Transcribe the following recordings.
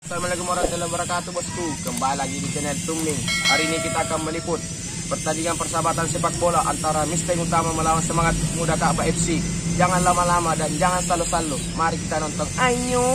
Assalamualaikum warahmatullahi wabarakatuh bosku. Kembali lagi di channel Tumning. Hari ini kita akan meliput pertandingan persahabatan sepak bola antara Misteng Utama melawan Semangat Muda Ka'bah FC. Jangan lama-lama dan jangan selalu-selalu. Mari kita nonton. Ayo.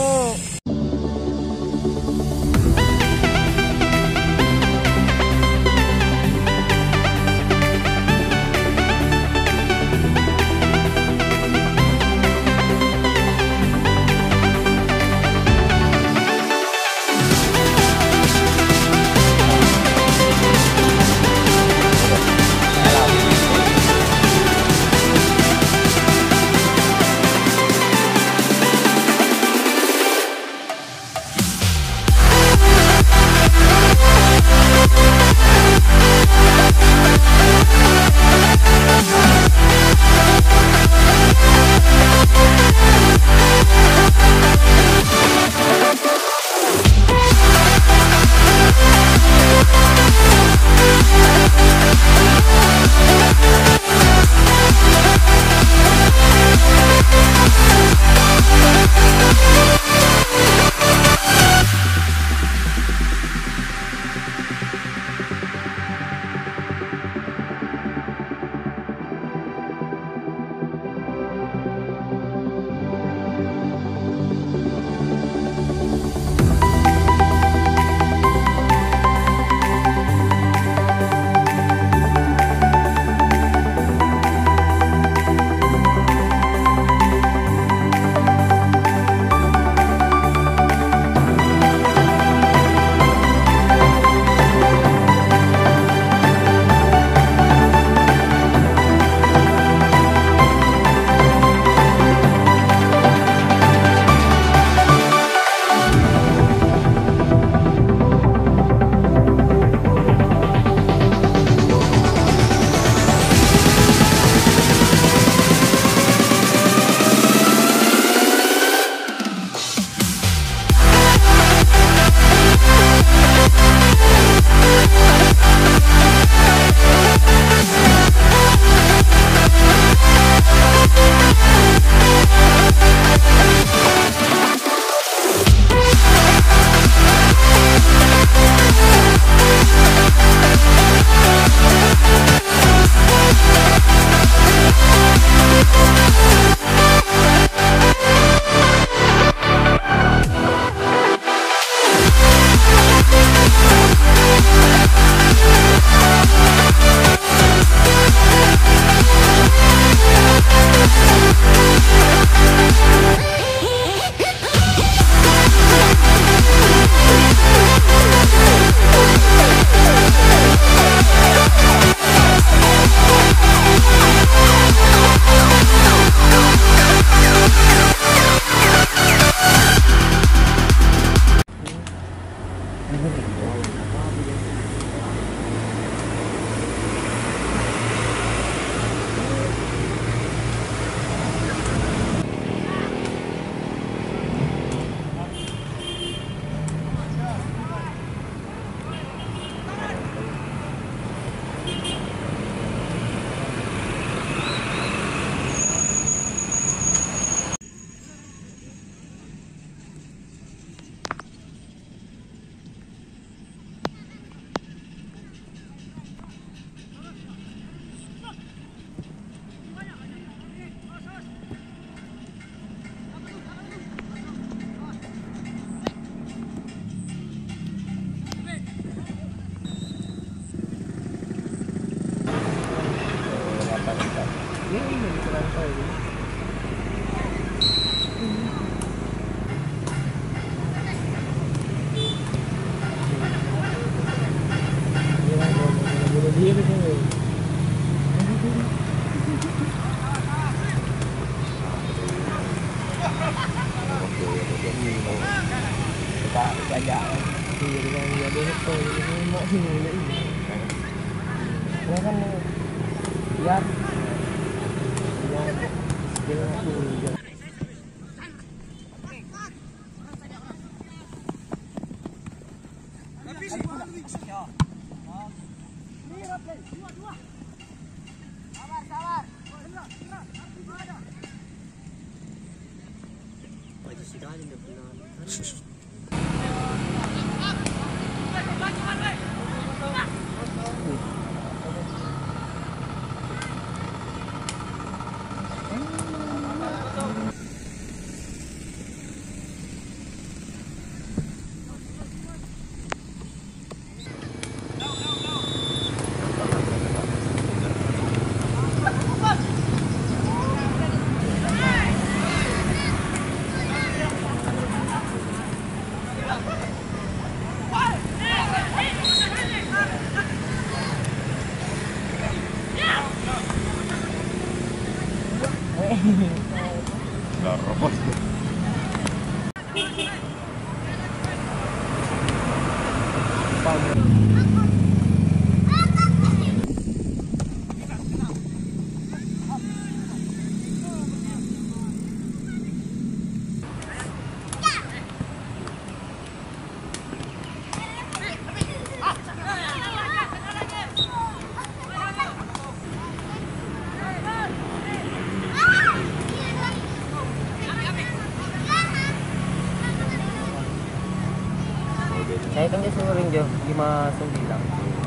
Saya kan dia suruh ring je 59.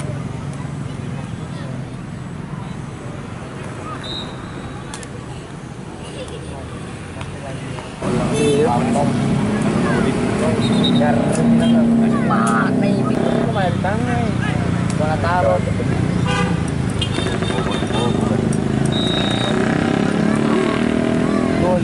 Mana ini? Kemarin tangan. Gua taruh. Gol.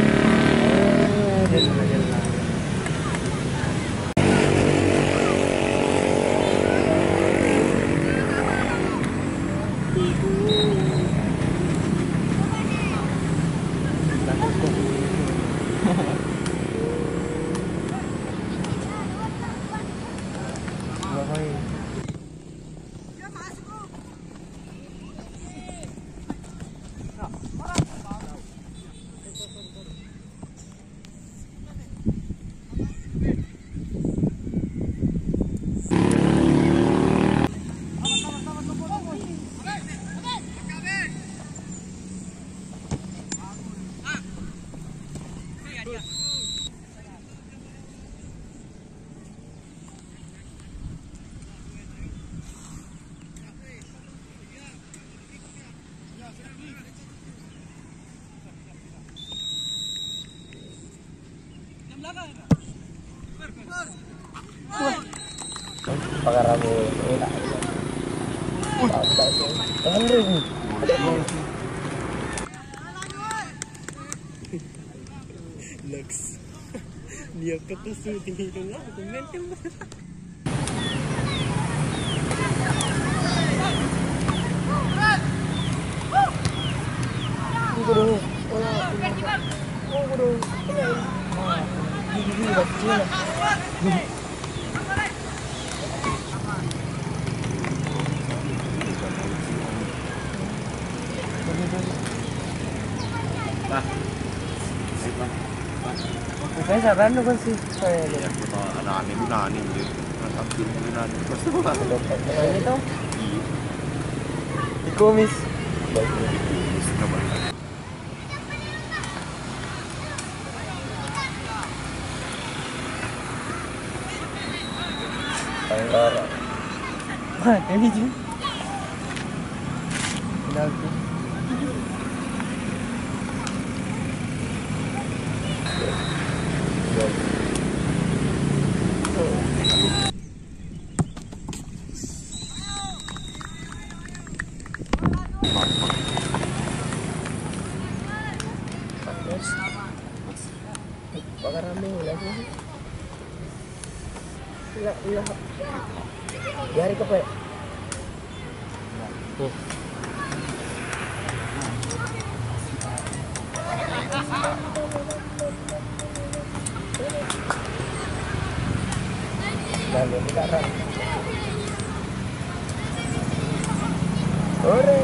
Pagarami enak. Ring. Lux. Dia kata syuting itu lah, dokumentum. Guru. Oh, guru. Gigi bacina. Saya saran kan sih saya ya kita anak-anak gunani gitu sambil gunani pasti bukan itu di komis Tanggara mana ini sih penalti Pagarami lagi. Iya. Biari ke Pak. Tuh. Lalu sekarang. Ore.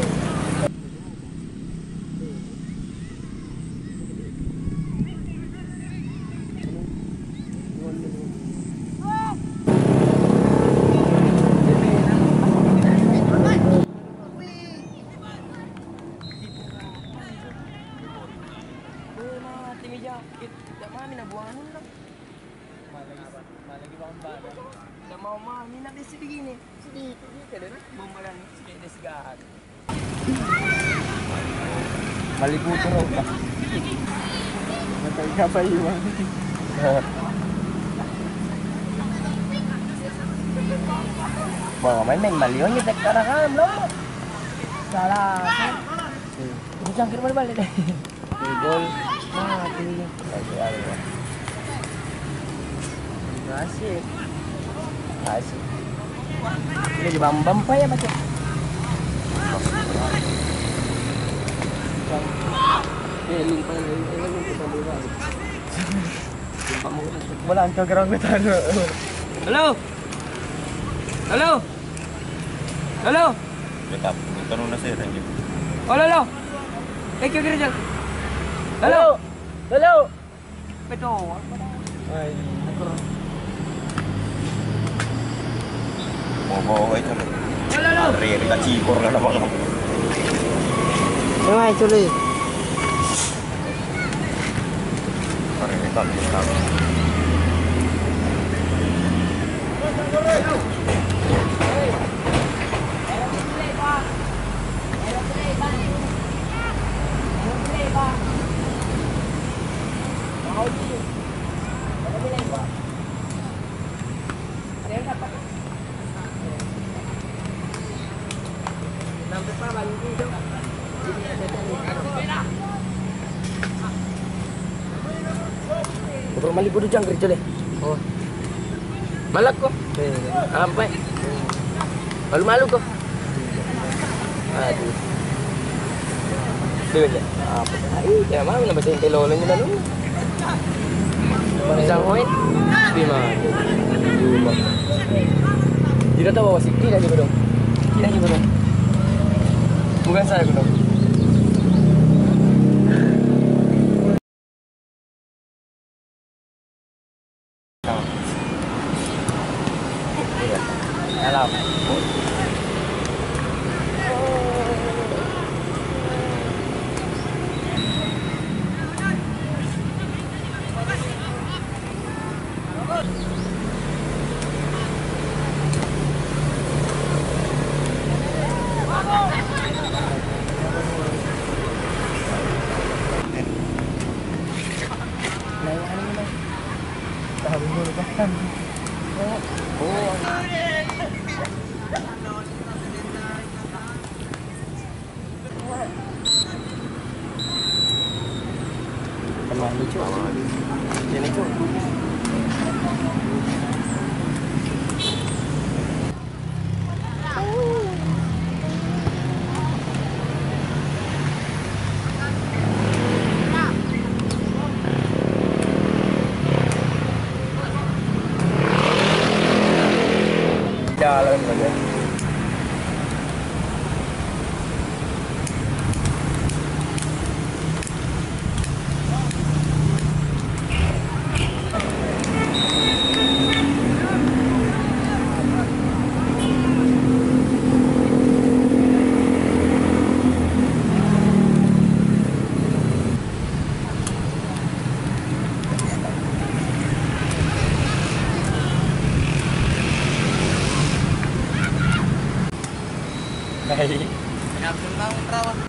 Tidak mau mina buangan lah. Malagi bang bala. Tidak mau mina di sini gini. Sedikit ada nak membalan sedikit segar. Malibuto raw ka. Matay ka pa iwan. Bawa main maliwan kita karakam lo. Salah. Ini cangkir balik deh. Gol. Mati ni. Asik. Asik. Ini di bambam pa ya macam. Link pa link kita buat. Wala ang kagaragutan. Halo? Halo? Halo? Betap, tanong na sir, thank you. Oh, halo? Thank you, Rizal. Halo? Halo! Beto. Ay, Oo, ito na. Halo? Riri ka chikor na naman ako. ay, tuloy. Riri ka, kita. Kurang mali bodoh jang kerja deh. Oh. Malak kok. Sampai. Malu-malu kok. Aduh. Dewe. Apa? Ai, ya mau na basin telolo nyo na no. Isang hoin. Di mana? Duma. Tidak tahu wasik kira di bodong. Kira di bodong. Bukan saya bodong. Alam. Teman lucu. Ini lucu. Jalan saja. Hai. Kenapa mau terawat?